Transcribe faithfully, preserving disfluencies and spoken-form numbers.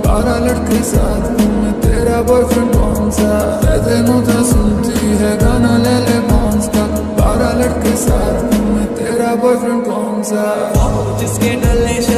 बारह लड़के साथ में तेरा बॉयफ्रेंड कौन सा? दिनों तो सुनती है गाना ले ले कौन सा? बारह लड़के साथ में तेरा बॉयफ्रेंड कौन सा? जिसके डले